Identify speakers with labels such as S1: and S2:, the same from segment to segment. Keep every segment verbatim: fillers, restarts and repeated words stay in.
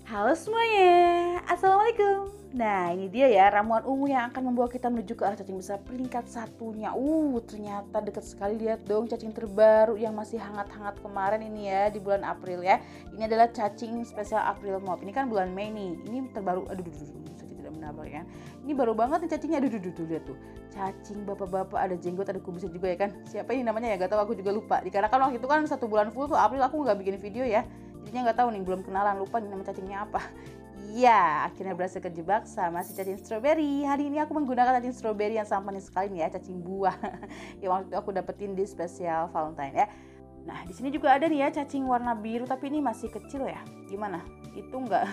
S1: Halo semuanya, Assalamualaikum. Nah ini dia ya ramuan ungu yang akan membawa kita menuju ke arah cacing besar peringkat satunya. Uh ternyata dekat sekali, lihat dong cacing terbaru yang masih hangat-hangat kemarin ini ya di bulan April ya. Ini adalah cacing spesial April Mop. Ini kan bulan Mei nih, ini terbaru. Aduh, aduh, aduh, saya tidak menabrak ya. Ini baru banget nih cacingnya. Aduh, aduh, aduh, lihat tuh. Cacing bapak-bapak, ada jenggot, ada kumisnya juga ya kan. Siapa ini namanya ya? Gak tahu, aku juga lupa. Dikarenakan waktu itu kan satu bulan full tuh April aku nggak bikin video ya. Jadinya nggak tahu nih, belum kenalan, lupa nih nama cacingnya apa. Iya, akhirnya berhasil kejebak sama si cacing stroberi. Hari ini aku menggunakan cacing stroberi yang sama manis sekali nih ya, cacing buah. Yang waktu itu aku dapetin di spesial Valentine ya. Nah, di sini juga ada nih ya cacing warna biru, tapi ini masih kecil ya. Gimana? Itu enggak.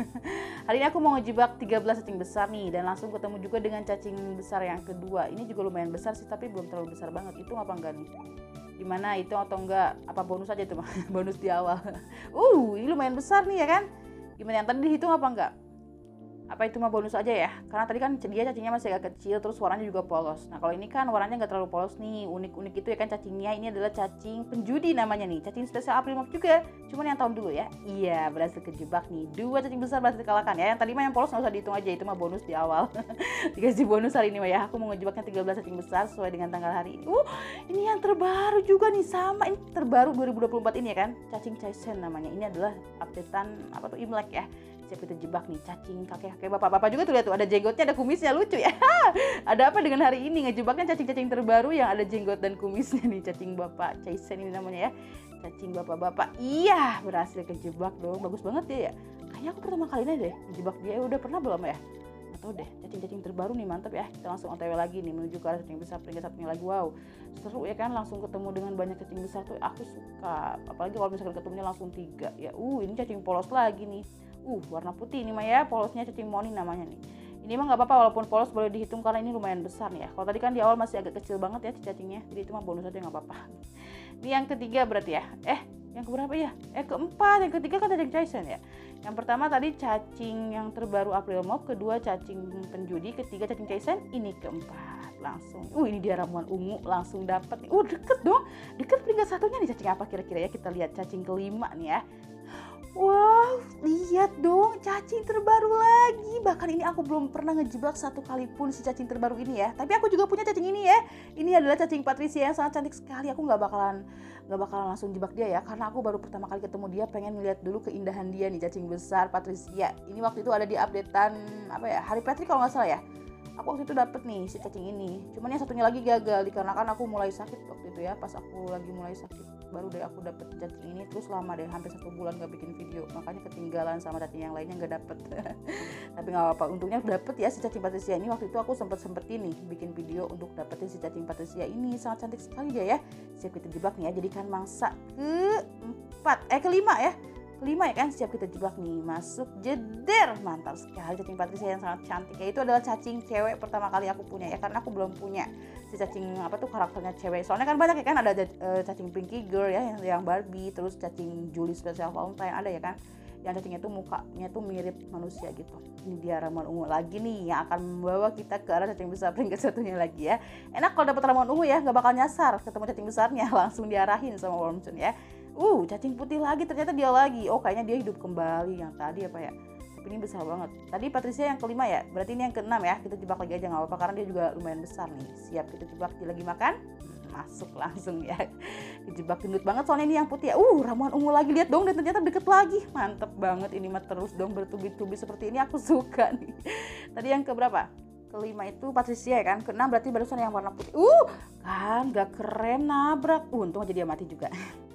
S1: Hari ini aku mau ngejebak tiga belas cacing besar nih, dan langsung ketemu juga dengan cacing besar yang kedua. Ini juga lumayan besar sih, tapi belum terlalu besar banget. Itu apa enggak nih? Gimana, itu atau enggak? Apa bonus aja tuh? Bonus di awal. Uh, ini lumayan besar nih ya kan? Gimana, yang tadi dihitung apa enggak? Apa itu mah bonus aja ya? Karena tadi kan dia cacingnya masih agak kecil, terus warnanya juga polos. Nah kalau ini kan warnanya nggak terlalu polos nih, unik-unik itu ya kan cacingnya. Ini adalah cacing penjudi namanya nih, cacing spesial April Mop juga. Cuman yang tahun dulu ya. Iya, berhasil kejebak nih. Dua cacing besar berhasil dikalahkan ya. Yang tadi mah yang polos nggak usah dihitung aja, itu mah bonus di awal. Dikasih bonus hari ini mah ya. Aku mau ngejebaknya tiga belas cacing besar sesuai dengan tanggal hari ini. Uh, ini yang terbaru juga nih, sama ini terbaru dua ribu dua puluh empat ini ya kan. Cacing Chaisen namanya. Ini adalah updatean apa tuh Imlek ya. Siap kita jebak nih cacing kakek-kakek bapak-bapak juga tuh, lihat tuh, ada jenggotnya, ada kumisnya, lucu ya. Ada apa dengan hari ini ngejebaknya cacing-cacing terbaru yang ada jenggot dan kumisnya nih, cacing bapak Chaisen ini namanya ya. Cacing bapak-bapak. Iya, berhasil kejebak dong. Bagus banget ya ya. Kayaknya aku pertama kali ini deh ngejebak dia. Udah pernah belum ya? Atau deh, cacing-cacing terbaru nih, mantap ya. Kita langsung O T W lagi nih menuju ke arah cacing besar peringkat satunya lagi. Wow, seru ya kan, langsung ketemu dengan banyak cacing besar tuh. Aku suka, apalagi kalau misalkan ketemunya langsung tiga ya. Uh, ini cacing polos lagi nih. Uh, warna putih ini mah ya, polosnya cacing moni namanya nih. Ini mah nggak apa-apa walaupun polos, boleh dihitung karena ini lumayan besar nih ya. Kalau tadi kan di awal masih agak kecil banget ya cacingnya, jadi itu mah bonus aja nggak apa-apa. Ini yang ketiga berarti ya. Eh, yang keberapa ya? Eh, keempat. Yang ketiga kan cacing Chaisen ya. Yang pertama tadi cacing yang terbaru April Mop, kedua cacing penjudi, ketiga cacing Chaisen, ini keempat. Langsung. Uh, ini dia ramuan ungu, langsung dapat nih. Uh, deket dong. Deket peringkat satunya nih, cacing apa kira-kira ya? Kita lihat cacing kelima nih ya. Wow, lihat dong cacing terbaru lagi. Bahkan ini aku belum pernah ngejebak satu kali pun si cacing terbaru ini ya. Tapi aku juga punya cacing ini ya. Ini adalah cacing Patricia yang sangat cantik sekali. Aku nggak bakalan nggak bakalan langsung jebak dia ya, karena aku baru pertama kali ketemu dia, pengen ngeliat dulu keindahan dia nih, cacing besar Patricia. Ini waktu itu ada di updatean apa ya, Hari Patrick kalau nggak salah ya. Aku waktu itu dapet nih si cacing ini. Cuman yang satunya lagi gagal dikarenakan aku mulai sakit waktu itu ya. Pas aku lagi mulai sakit, baru deh aku dapet cacing ini. Terus lama deh, hampir satu bulan gak bikin video. Makanya ketinggalan sama cacing yang lainnya gak dapet. Tapi gak apa-apa, untungnya dapet ya si cacing Patricia ini. Waktu itu aku sempet-sempetin nih bikin video untuk dapetin si cacing Patricia ini. Sangat cantik sekali dia ya. Siap kita jebak nih ya, jadikan mangsa keempat, eh kelima ya. Kelima ya kan, siap kita jebak nih, masuk jeder. Mantap sekali cacing Patricia yang sangat cantik ya. Itu adalah cacing cewek pertama kali aku punya ya, karena aku belum punya si cacing apa tuh karakternya cewek. Soalnya kan banyak ya kan, ada uh, cacing Pinky Girl ya yang, yang Barbie, terus cacing Julie Special Valentine ada ya kan, yang cacingnya tuh mukanya tuh mirip manusia gitu. Ini dia ramuan ungu lagi nih yang akan membawa kita ke arah cacing besar peringkat satunya lagi ya. Enak kalau dapat ramuan ungu ya, nggak bakal nyasar ketemu cacing besarnya, langsung diarahin sama Wormsun ya. Uh, cacing putih lagi, ternyata dia lagi. Oh, kayaknya dia hidup kembali yang tadi apa ya. Tapi ini besar banget. Tadi Patricia yang kelima ya, berarti ini yang keenam ya. Kita jebak lagi aja nggak apa-apa karena dia juga lumayan besar nih. Siap kita jebak, dia lagi makan. Masuk langsung ya. Dijebak gendut banget soalnya ini yang putih ya. Uh, ramuan ungu lagi, lihat dong, dan ternyata deket lagi. Mantep banget, ini mah terus dong bertubi-tubi seperti ini, aku suka nih. Tadi yang keberapa? Kelima itu Patricia ya kan. Keenam berarti barusan yang warna putih. Uh, kan gak keren, nabrak. Uh, untung aja dia mati juga.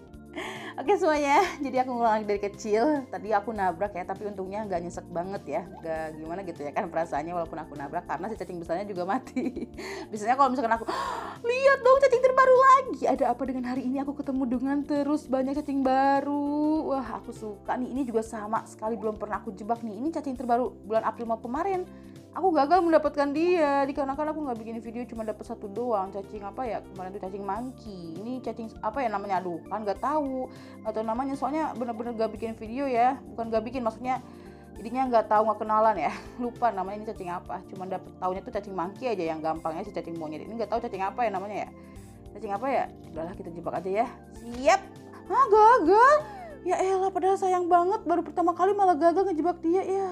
S1: Oke semuanya, jadi aku ngulang lagi dari kecil. Tadi aku nabrak ya, tapi untungnya nggak nyesek banget ya, nggak gimana gitu ya kan perasaannya walaupun aku nabrak, karena si cacing besarnya juga mati. Biasanya kalau misalkan aku, lihat dong cacing terbaru lagi. Ada apa dengan hari ini aku ketemu dengan terus banyak cacing baru. Wah aku suka nih, ini juga sama sekali belum pernah aku jebak nih. Ini cacing terbaru bulan April Mop kemarin. Aku gagal mendapatkan dia, dikarenakan aku nggak bikin video, cuma dapat satu doang. Cacing apa ya kemarin tuh, cacing monkey. Ini cacing apa ya namanya, aduh kan nggak tahu atau namanya, soalnya bener-bener nggak bikin video ya, bukan nggak bikin maksudnya jadinya nggak tahu, nggak kenalan ya, lupa namanya ini cacing apa. Cuma dapet tahunya tuh cacing monkey aja yang gampangnya, si cacing monyet ini nggak tahu cacing apa ya namanya ya. Cacing apa ya, udahlah kita jebak aja ya. Siap. Ah gagal. Ya elah, padahal sayang banget baru pertama kali malah gagal ngejebak dia ya.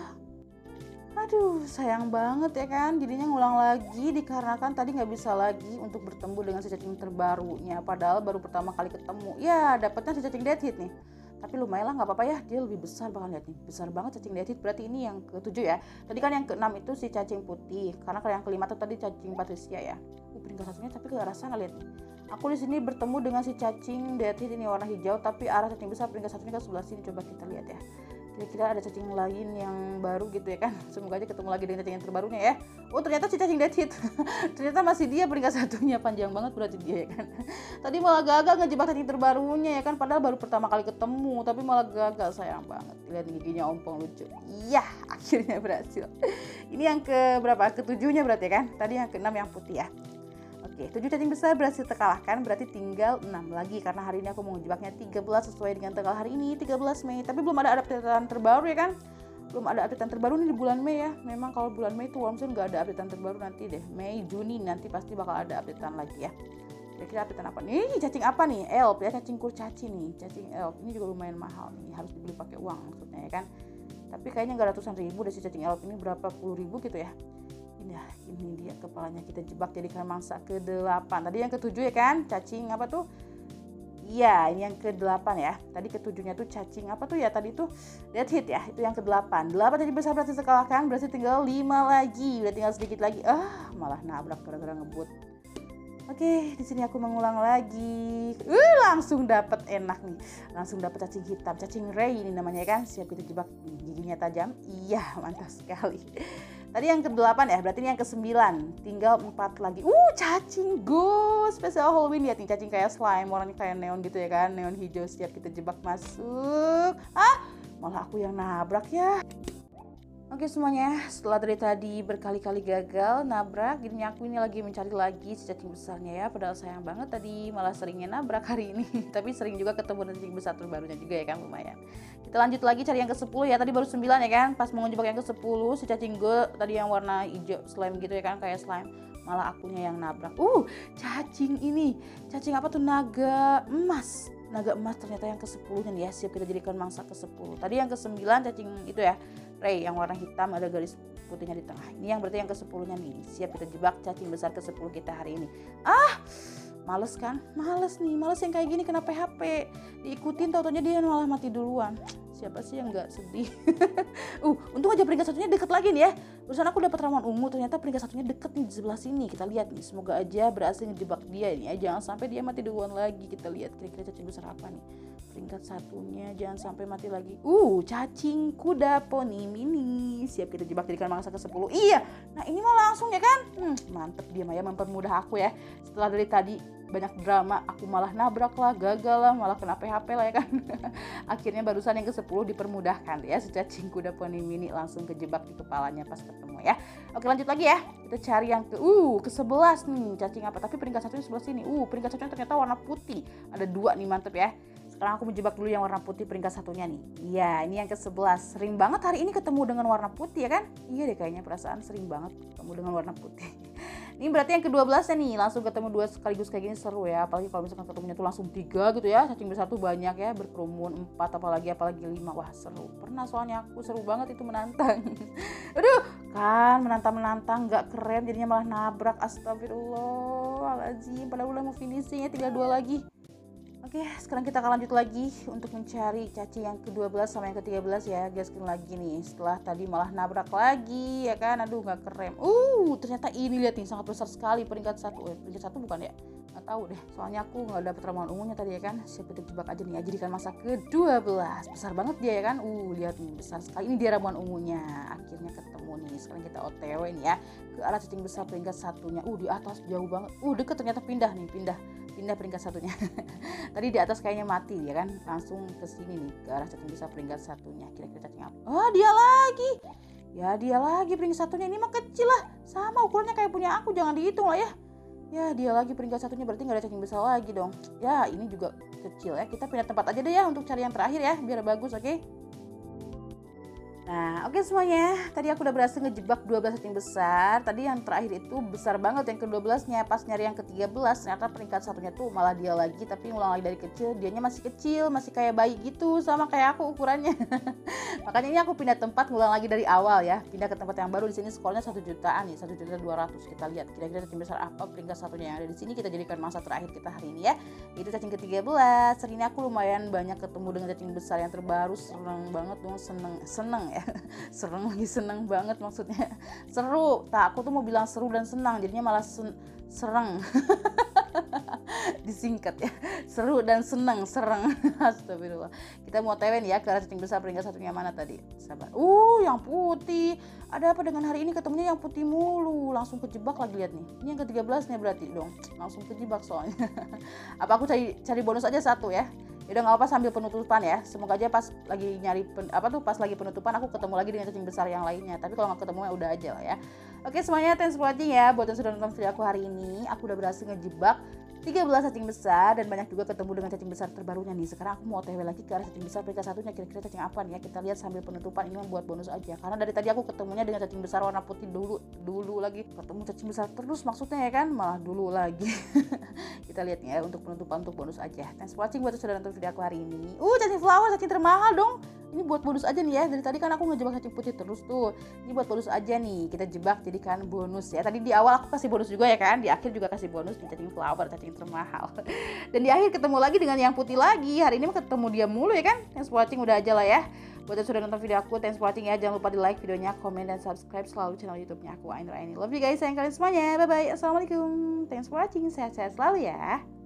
S1: Aduh, sayang banget ya kan, jadinya ngulang lagi dikarenakan tadi nggak bisa lagi untuk bertemu dengan si cacing terbarunya. Padahal baru pertama kali ketemu, ya dapatnya si cacing dead hit nih. Tapi lumayan lah, nggak apa-apa ya, dia lebih besar bahkan, lihat nih, besar banget cacing dead hit. Berarti ini yang ketujuh ya. Tadi kan yang keenam itu si cacing putih, karena kalau yang kelima tuh tadi cacing patricia ya. Uh, peringkat satunya tapi gak rasa nggak lihat nih. Aku di sini bertemu dengan si cacing dead hit ini warna hijau, tapi arah cacing besar peringkat satunya ke sebelah sini. Coba kita lihat ya. Kira-kira ada cacing lain yang baru gitu ya kan. Semoga aja ketemu lagi dengan cacing yang terbarunya ya. Oh, ternyata si cacing dead hit. Ternyata masih dia peringkat satunya, panjang banget berarti dia ya kan. Tadi malah gagal ngejebak cacing terbarunya ya kan, padahal baru pertama kali ketemu tapi malah gagal, sayang banget. Lihat giginya ompong lucu. Iya, akhirnya berhasil. Ini yang ke berapa? Ketujuhnya berarti ya kan. Tadi yang keenam yang putih ya. Oke, tujuh cacing besar berhasil terkalahkan, berarti tinggal enam lagi karena hari ini aku mau ngejebaknya tiga belas sesuai dengan tanggal hari ini tiga belas Mei. Tapi belum ada updatean terbaru ya kan? Belum ada updatean terbaru nih di bulan Mei ya. Memang kalau bulan Mei itu Wormzone nggak ada updatean terbaru, nanti deh Mei, Juni nanti pasti bakal ada updatean lagi ya. Kira-kira updatean apa nih? Cacing apa nih? Elf ya, cacing kurcaci nih, cacing elf. Ini juga lumayan mahal nih, harus dibeli pakai uang maksudnya ya kan. Tapi kayaknya nggak ratusan ribu deh si cacing elf ini, berapa puluh ribu gitu ya. Nah, ini dia kepalanya kita jebak jadikan mangsa ke delapan. Tadi yang ketujuh ya kan, cacing apa tuh? Iya, ini yang ke delapan ya. Tadi ketujuhnya tuh cacing apa tuh ya? Tadi tuh dead hit ya, itu yang ke delapan. delapan jadi besar berarti terkalahkan, berarti tinggal lima lagi. Udah tinggal sedikit lagi. Ah, malah nabrak gara-gara ngebut. Oke, di sini aku mengulang lagi. Uh, langsung dapat enak nih. Langsung dapat cacing hitam, cacing ray ini namanya kan. Siap kita jebak. Giginya tajam. Iya, mantap sekali. Tadi yang ke delapan ya, berarti ini yang ke sembilan. Tinggal empat lagi. Uh, cacing ghost spesial Halloween ya nih, cacing kayak slime, warnanya kayak neon gitu ya kan. Neon hijau, siap kita jebak masuk. Ah, malah aku yang nabrak ya. Oke semuanya, setelah dari tadi berkali-kali gagal nabrak, gini aku ini lagi mencari lagi si cacing besarnya ya. Padahal sayang banget tadi malah seringnya nabrak hari ini. Tapi sering juga ketemu cacing besar terbarunya juga ya kan, lumayan. Kita lanjut lagi cari yang ke sepuluh ya, tadi baru sembilan ya kan. Pas mau ngejebak yang ke sepuluh, si cacing gue tadi yang warna hijau slime gitu ya kan, kayak slime. Malah akunya yang nabrak. Uh, cacing ini, cacing apa tuh, naga emas. Naga emas ternyata yang ke sepuluh nya nih ya, siap kita jadikan mangsa ke sepuluh. Tadi yang ke sembilan cacing itu ya, Ray yang warna hitam ada garis putihnya di tengah. Ini yang berarti yang ke sepuluh nya nih. Siap kita jebak cacing besar ke sepuluh kita hari ini. Ah, males kan? Males nih, males yang kayak gini kena P H P. Diikutin tau-taunya dia malah mati duluan. Siapa sih yang gak sedih? uh, untung aja peringkat satunya deket lagi nih ya. Barusan aku dapat ramuan ungu, ternyata peringkat satunya deket nih di sebelah sini. Kita lihat nih, semoga aja berhasil ngejebak dia nih ya. Jangan sampai dia mati duluan lagi. Kita lihat kira-kira cacing besar apa nih. Peringkat satunya jangan sampai mati lagi. Uh, cacing kuda poni mini. Siap kita jebak jadikan mangsa ke sepuluh. Iya, nah ini mah langsung ya kan. Hmm, mantep dia Maya mempermudah aku ya. Setelah dari tadi banyak drama, aku malah nabrak lah, gagal lah, malah kena P H P lah ya kan. Akhirnya barusan yang ke sepuluh dipermudahkan ya, si cacing kuda poni mini langsung kejebak di kepalanya pas ketemu ya. Oke lanjut lagi ya, kita cari yang ke uh ke sebelas nih, cacing apa, tapi peringkat satunya sebelah sini. Uh peringkat satunya ternyata warna putih, ada dua nih, mantep ya. Sekarang aku menjebak dulu yang warna putih peringkat satunya nih. Iya, ini yang ke sebelas. Sering banget hari ini ketemu dengan warna putih ya kan? Iya deh kayaknya, perasaan sering banget ketemu dengan warna putih. Ini berarti yang ke dua belas-nya nih, langsung ketemu dua sekaligus kayak gini seru ya. Apalagi kalau misalkan ketemunya tuh langsung tiga gitu ya. Cacing besar tuh banyak ya, berkerumun empat apalagi apalagi lima. Wah, seru. Pernah soalnya aku, seru banget itu menantang. Aduh, kan menantang-menantang nggak keren jadinya malah nabrak. Astagfirullahaladzim. Padahal udah mau finishing ya, tinggal dua lagi. Oke, sekarang kita akan lanjut lagi untuk mencari cacing yang ke dua belas sama yang ke tiga belas ya. Gaskin lagi nih, setelah tadi malah nabrak lagi ya kan. Aduh, gak keren. Uh, ternyata ini lihat nih, sangat besar sekali peringkat satu. Eh, peringkat satu bukan ya? Gak tahu deh, soalnya aku gak dapet ramuan ungunya tadi ya kan. Siapa kita jebak aja nih ya, jadikan masa ke dua belas. Besar banget dia ya kan. Uh, lihat nih, besar sekali. Ini dia ramuan ungunya. Akhirnya ketemu nih. Sekarang kita O T W nih ya ke arah cacing besar peringkat satunya. Uh, di atas jauh banget. Uh, deket ternyata, pindah nih, pindah. Pindah peringkat satunya. Tadi di atas kayaknya mati ya kan. Langsung ke sini nih, ke arah cacing besar peringkat satunya. Kira-kira cacing apa? Oh, dia lagi. Ya, dia lagi peringkat satunya. Ini mah kecil lah. Sama ukurannya kayak punya aku, jangan dihitung lah ya. Ya, dia lagi peringkat satunya, berarti nggak ada cacing besar lagi dong. Ya, ini juga kecil ya. Kita pindah tempat aja deh ya untuk cari yang terakhir ya, biar bagus, oke? Okay? Nah, oke semuanya, tadi aku udah berhasil ngejebak dua belas cacing besar. Tadi yang terakhir itu besar banget, yang ke dua belas-nya. Pas nyari yang ke tiga belas, ternyata peringkat satunya tuh malah dia lagi, tapi ngulang lagi dari kecil. Dianya masih kecil, masih kayak bayi gitu, sama kayak aku ukurannya. Makanya ini aku pindah tempat, ngulang lagi dari awal ya. Pindah ke tempat yang baru. Di sini skornya satu jutaan nih, satu juta dua ratus. Kita lihat kira-kira cacing besar apa peringkat satunya yang ada di sini. Kita jadikan masa terakhir kita hari ini ya. Itu cacing ke tiga belas. Hari ini aku lumayan banyak ketemu dengan cacing besar yang terbaru. Seneng banget dong, seneng seneng ya. Serem lagi, seneng banget maksudnya. Seru. Tak, aku tuh mau bilang seru dan senang, jadinya malah sen- sereng. Disingkat ya. Seru dan senang, sereng. Astagfirullah. Kita mau tewen ya ke arah cacing besar peringkat satunya mana tadi. Sabar. Uh, yang putih. Ada apa dengan hari ini ketemunya yang putih mulu. Langsung kejebak lagi, lihat nih. Ini yang ke tiga belas-nya berarti dong. Langsung kejebak soalnya. Apa aku cari cari bonus aja satu ya. Udah nggak apa sambil penutupan ya. Semoga aja pas lagi nyari pen, apa tuh pas lagi penutupan aku ketemu lagi dengan cacing besar yang lainnya. Tapi kalau nggak ketemu ya udah aja lah ya. Oke semuanya, thanks for watching ya. Buat yang sudah nonton video aku hari ini, aku udah berhasil ngejebak tiga belas cacing besar dan banyak juga ketemu dengan cacing besar terbarunya nih. Sekarang aku mau O T W lagi ke arah cacing besar peringkat satunya, kira-kira cacing apa nih ya. Kita lihat sambil penutupan, ini membuat bonus aja. Karena dari tadi aku ketemunya dengan cacing besar warna putih dulu, dulu lagi. Ketemu cacing besar terus maksudnya ya kan, malah dulu lagi. Kita lihat ya untuk penutupan, untuk bonus aja. Thanks for watching buat yang sudah nonton video aku hari ini. Uh, cacing flower, cacing termahal dong. Ini buat bonus aja nih ya. Dari tadi kan aku ngejebak cacing putih terus tuh. Ini buat bonus aja nih. Kita jebak jadikan bonus ya. Tadi di awal aku kasih bonus juga ya kan. Di akhir juga kasih bonus di cacing flower, cacing termahal. Dan di akhir ketemu lagi dengan yang putih lagi. Hari ini ketemu dia mulu ya kan. Thanks for watching, udah aja lah ya. Buat yang sudah nonton video aku, thanks for watching ya. Jangan lupa di like videonya, komen, dan subscribe selalu channel YouTube-nya aku, Ainur Aini. Love you guys, sayang kalian semuanya. Bye bye. Assalamualaikum. Thanks for watching. Sehat-sehat selalu ya.